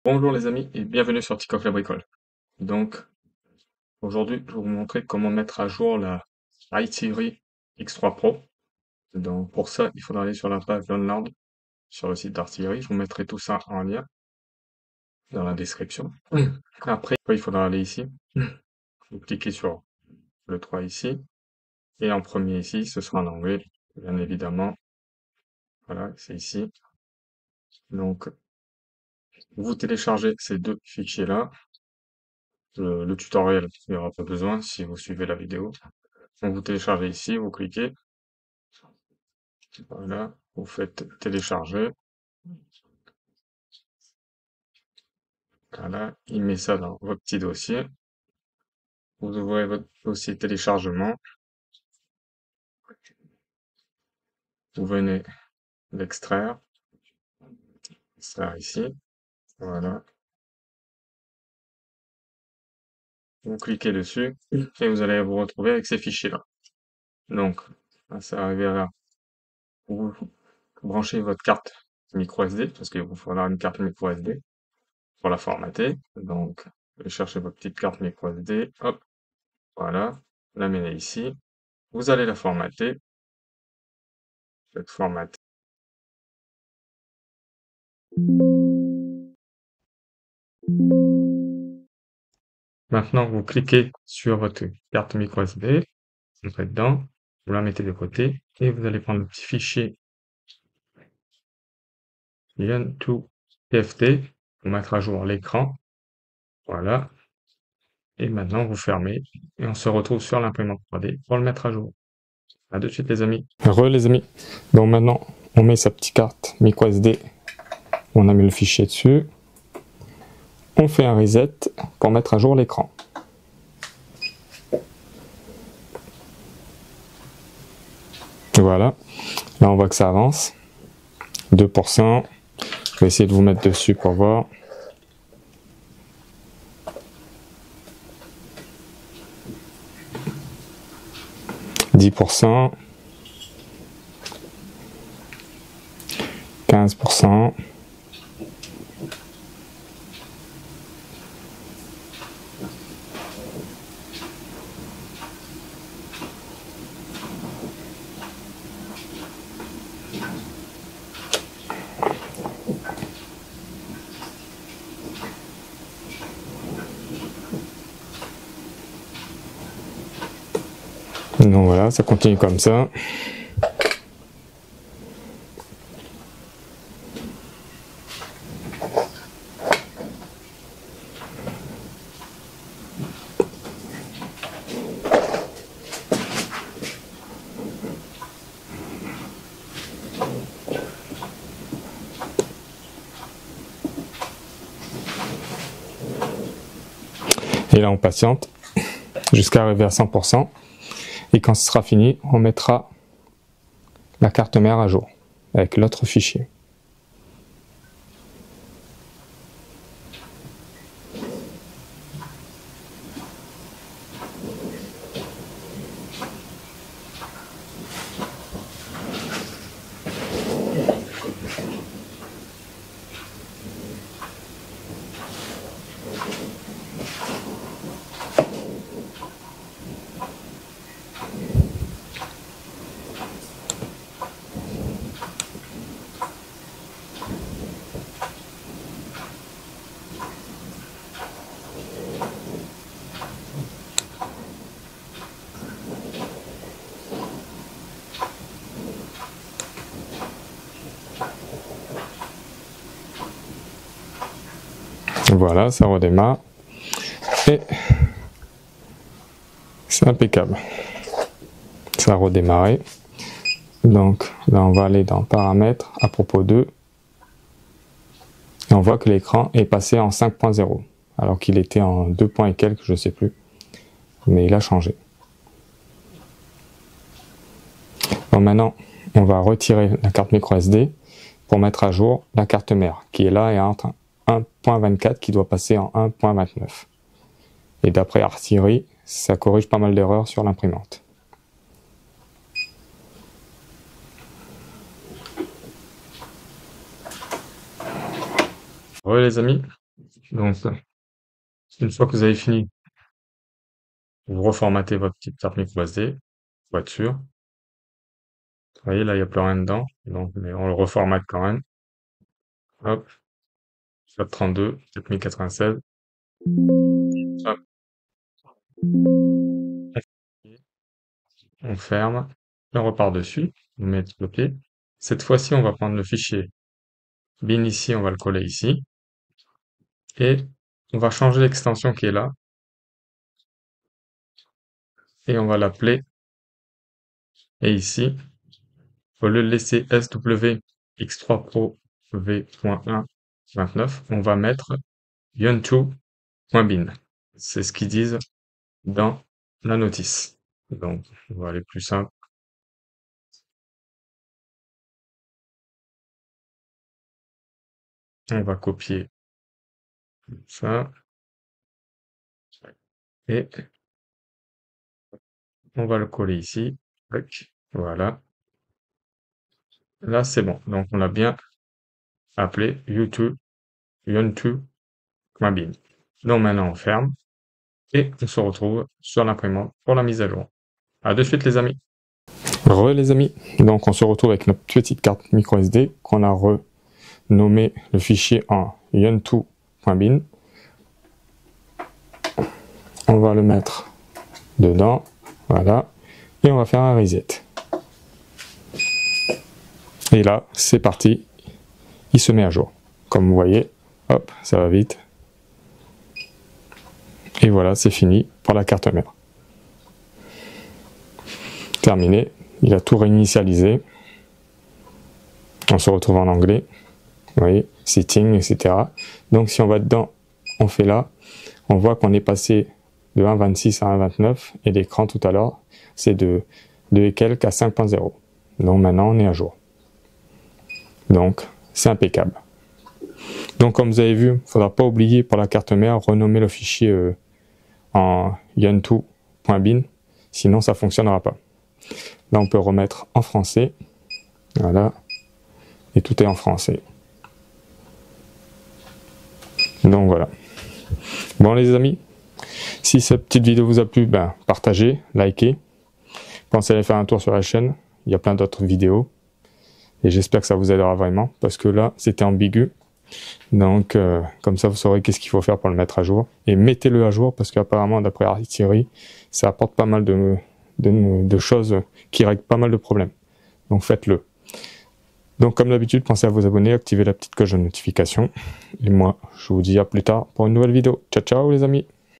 Bonjour les amis et bienvenue sur TikTok la bricole. Donc aujourd'hui je vais vous montrer comment mettre à jour la iSiri X3 Pro. Donc pour ça il faudra aller sur la page Download sur le site d'Artillery. Je vous mettrai tout ça en lien dans la description. Après il faudra aller ici. Vous cliquez sur le 3 ici et en premier ici ce sera en anglais bien évidemment. Voilà, c'est ici. Donc vous téléchargez ces deux fichiers là. Le tutoriel il n'y aura pas besoin si vous suivez la vidéo. Donc vous téléchargez ici, vous cliquez. Voilà, vous faites télécharger. Voilà, il met ça dans votre petit dossier. Vous ouvrez votre dossier téléchargement. Vous venez l'extraire. Ça ici. Voilà. Vous cliquez dessus et vous allez vous retrouver avec ces fichiers-là. Donc, ça arrivera. Vous branchez votre carte micro SD parce qu'il vous faudra une carte micro SD pour la formater. Donc, vous cherchez votre petite carte micro SD. Hop, voilà. L'amenez ici. Vous allez la formater. Faites formater. Maintenant, vous cliquez sur votre carte micro SD, vous entrez dedans, vous la mettez de côté et vous allez prendre le petit fichier Yen2 TFT pour mettre à jour l'écran. Voilà. Et maintenant, vous fermez et on se retrouve sur l'imprimante 3D pour le mettre à jour. À de suite les amis. Les amis. Donc maintenant, on met sa petite carte micro SD. On a mis le fichier dessus. On fait un reset pour mettre à jour l'écran. Voilà. Là, on voit que ça avance. 2%. Je vais essayer de vous mettre dessus pour voir. 10%. 15%. Donc voilà, ça continue comme ça. Et là, on patiente jusqu'à arriver à 100%. Et quand ce sera fini, on mettra la carte mère à jour avec l'autre fichier. Voilà, ça redémarre. Et c'est impeccable. Ça a redémarré. Donc là, on va aller dans Paramètres à propos d'eux. Et on voit que l'écran est passé en 5.0. Alors qu'il était en 2 points et quelques, je sais plus. Mais il a changé. Bon, maintenant, on va retirer la carte micro SD pour mettre à jour la carte mère, qui est là et entre 1.24 qui doit passer en 1.29. Et d'après Artillery, ça corrige pas mal d'erreurs sur l'imprimante. Ouais les amis, Donc, une fois que vous avez fini, vous reformatez votre petite carte microSD, pour être sûr. Vous voyez, là, il n'y a plus rien dedans, donc, mais on le reformate quand même. Hop, 32, 7096. Hop, on ferme, et on repart dessus, on met OK. Cette fois-ci, on va prendre le fichier bin ici, on va le coller ici, et on va changer l'extension qui est là, et on va l'appeler, et ici, au lieu de laisser SW X3 Pro V.1.29, on va mettre yuntu.bin. C'est ce qu'ils disent dans la notice. Donc, on va aller plus simple. On va copier ça et on va le coller ici. Voilà. Là, c'est bon. Donc, on l'a bien appelé YouTube, Yuntu.bin. Donc, maintenant, on ferme et on se retrouve sur l'imprimante pour la mise à jour. À de suite, les amis. Les amis, donc on se retrouve avec notre petite carte micro SD qu'on a renommé le fichier en yuntu.bin. On va le mettre dedans, voilà, et on va faire un reset. Et là, c'est parti, il se met à jour. Comme vous voyez, hop, ça va vite. Et voilà, c'est fini pour la carte mère. Terminé, il a tout réinitialisé. On se retrouve en anglais, vous voyez, setting, etc. Donc si on va dedans, on fait là, on voit qu'on est passé de 1.26 à 1.29 et l'écran tout à l'heure, c'est de et quelques à 5.0. Donc maintenant, on est à jour. Donc, c'est impeccable. Donc, comme vous avez vu, il ne faudra pas oublier pour la carte mère, renommer le fichier en yuntu.bin, sinon ça ne fonctionnera pas. Là, on peut remettre en français. Voilà. Et tout est en français. Donc, voilà. Bon, les amis, si cette petite vidéo vous a plu, ben, partagez, likez. Pensez à aller faire un tour sur la chaîne. Il y a plein d'autres vidéos. Et j'espère que ça vous aidera vraiment, parce que là, c'était ambigu. Donc, comme ça, vous saurez qu'est-ce qu'il faut faire pour le mettre à jour. Et mettez-le à jour, parce qu'apparemment, d'après Thierry, ça apporte pas mal de choses qui règlent pas mal de problèmes. Donc, faites-le. Donc, comme d'habitude, pensez à vous abonner, activez la petite cloche de notification. Et moi, je vous dis à plus tard pour une nouvelle vidéo. Ciao, ciao les amis!